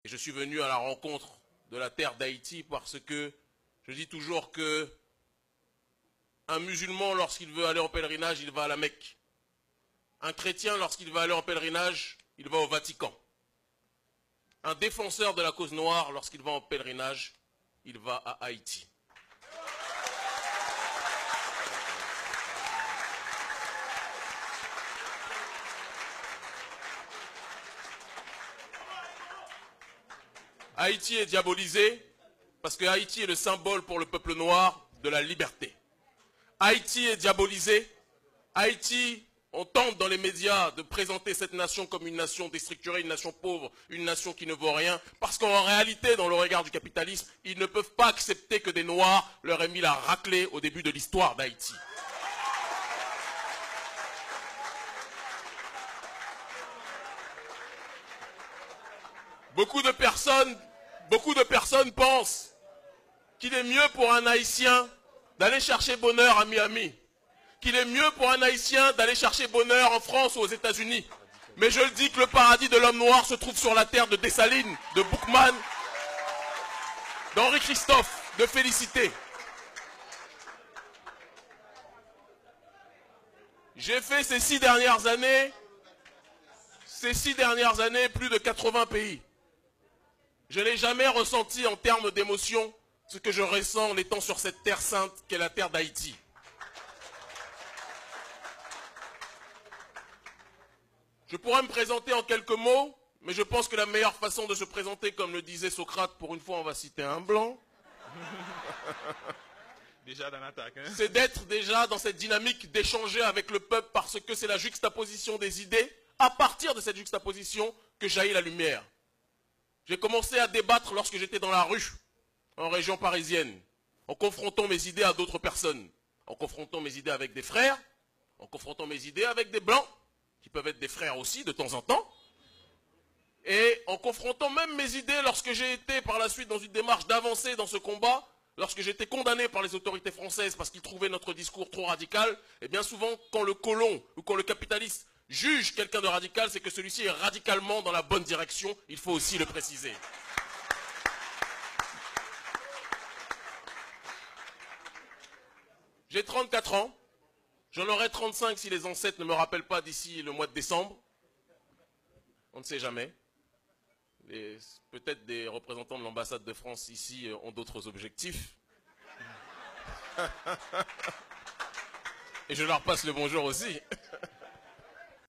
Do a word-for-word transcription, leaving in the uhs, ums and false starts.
Et je suis venu à la rencontre de la terre d'Haïti parce que je dis toujours que un musulman, lorsqu'il veut aller en pèlerinage, il va à la Mecque. Un chrétien, lorsqu'il va aller en pèlerinage, il va au Vatican. Un défenseur de la cause noire, lorsqu'il va en pèlerinage, il va à Haïti. Haïti est diabolisé parce que Haïti est le symbole pour le peuple noir de la liberté. Haïti est diabolisé. Haïti, on tente dans les médias de présenter cette nation comme une nation déstructurée, une nation pauvre, une nation qui ne vaut rien. Parce qu'en réalité, dans le regard du capitalisme, ils ne peuvent pas accepter que des Noirs leur aient mis la raclée au début de l'histoire d'Haïti. Beaucoup de personnes, beaucoup de personnes pensent qu'il est mieux pour un Haïtien d'aller chercher bonheur à Miami, qu'il est mieux pour un Haïtien d'aller chercher bonheur en France ou aux États-Unis. Mais je le dis que le paradis de l'homme noir se trouve sur la terre de Dessalines, de Boukman, d'Henri Christophe, de Félicité. J'ai fait ces six dernières années, ces six dernières années, plus de quatre-vingts pays. Je n'ai jamais ressenti en termes d'émotion ce que je ressens en étant sur cette terre sainte qu'est la terre d'Haïti. Je pourrais me présenter en quelques mots, mais je pense que la meilleure façon de se présenter, comme le disait Socrate, pour une fois on va citer un blanc, déjà dans l'attaque, hein? C'est d'être déjà dans cette dynamique d'échanger avec le peuple parce que c'est la juxtaposition des idées, à partir de cette juxtaposition que jaillit la lumière. J'ai commencé à débattre lorsque j'étais dans la rue, en région parisienne, en confrontant mes idées à d'autres personnes, en confrontant mes idées avec des frères, en confrontant mes idées avec des blancs, qui peuvent être des frères aussi de temps en temps, et en confrontant même mes idées lorsque j'ai été par la suite dans une démarche d'avancer dans ce combat, lorsque j'ai été condamné par les autorités françaises parce qu'ils trouvaient notre discours trop radical, et bien souvent quand le colon ou quand le capitaliste juge quelqu'un de radical, c'est que celui-ci est radicalement dans la bonne direction, il faut aussi le préciser. J'ai trente-quatre ans, j'en aurai trente-cinq si les ancêtres ne me rappellent pas d'ici le mois de décembre. On ne sait jamais. Peut-être des représentants de l'ambassade de France ici ont d'autres objectifs. Et je leur passe le bonjour aussi.